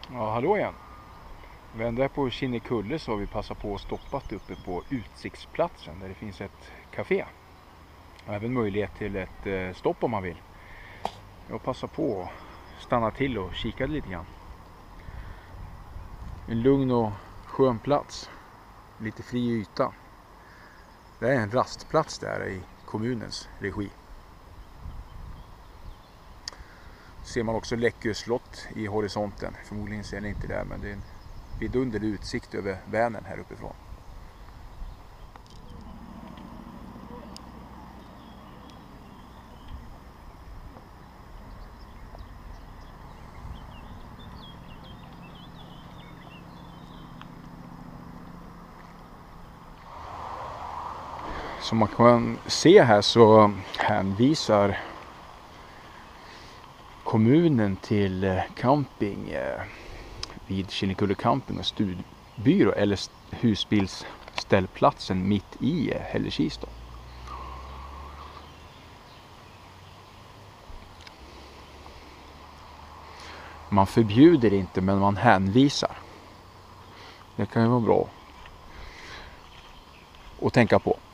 Ja, hallå igen. Vi är på Kinnekulle så har vi passat på att stoppa uppe på utsiktsplatsen där det finns ett café. Och även möjlighet till ett stopp om man vill. Jag passar på att stanna till och kika lite grann. En lugn och skön plats. Lite fri yta. Det är en rastplats där i kommunens regi. Ser man också Läckö slott i horisonten. Förmodligen ser ni inte det, men det är en vidunderlig utsikt över Vänern här uppifrån. Som man kan se här så hänvisar kommunen till camping vid Kinnekulle camping och stugbyrå eller husbilsställplatsen mitt i Hällekis. Man förbjuder inte, men man hänvisar. Det kan ju vara bra att tänka på.